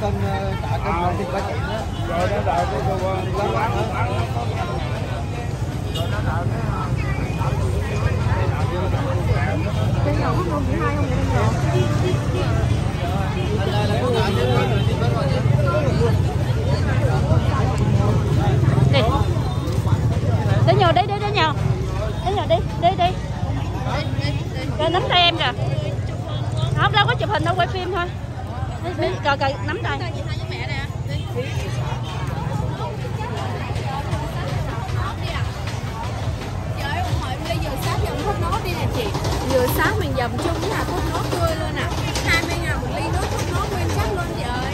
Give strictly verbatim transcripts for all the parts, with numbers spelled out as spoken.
cân cả cân à, thịt ba chỉ nữa. Rồi nó đợi cái cơ quan lắm lắm nữa. Cái nhỏ không không chỉ hai không vậy nhỏ. Đi. Đi nhờ đi đi đi nhờ. Đi nhờ đi, đi đi. Rồi nắm tay em kìa. Không đâu có chụp hình đâu, quay phim thôi. Đi coi coi nắm tay. Vừa sát mình dầm chung là thốt nốt tươi luôn à. hai mươi ngàn một ly nước thốt nốt nguyên chất luôn chị ơi.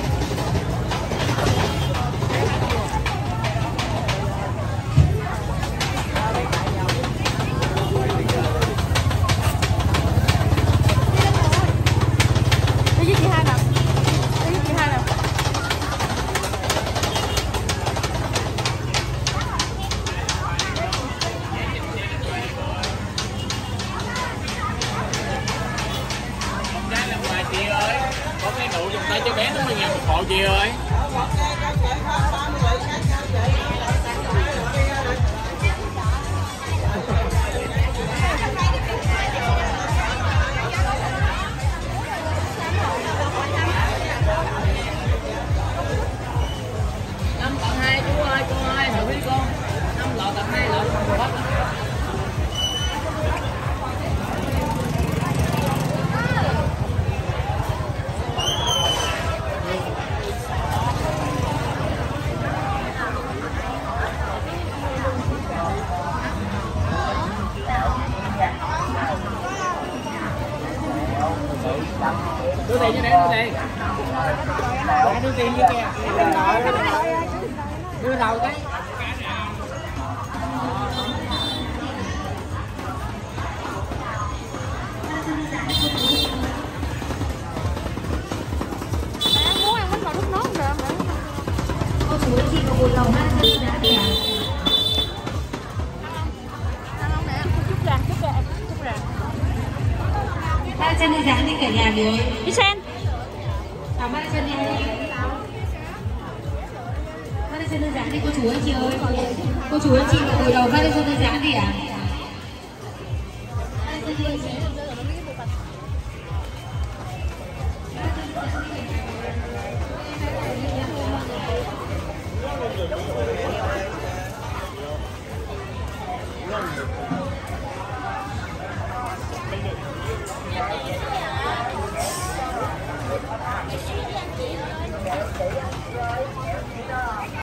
Đi với chị hai nè. Đi với chị hai nè. Chị ơi, có cái nụ dùng tay cho bé nó mới ngàn một hộ chị ơi. Năm tặng hai chú ơi, cô ơi, thử đi con. Năm lọ tặng hai lọ không hết. Đưa tiền cho để đưa tiền. Để đưa tiền như kìa. Đưa đầu cái. Mẹ muốn ăn bánh bò nước nốt rồi mẹ. Cô chú chị có buồn lòng ăn gì đã để à? Ăn không nè, chút gà, chút gà, chút gà. Ba chân đi dáng đi cả nhà rồi. Đi sen. À, ba chân đi. Ba chân đi dáng đi cô chú ơi chị ơi. Cô chú ơi chị có buồn lòng ba chân đi dáng đi à? Ba chân đi.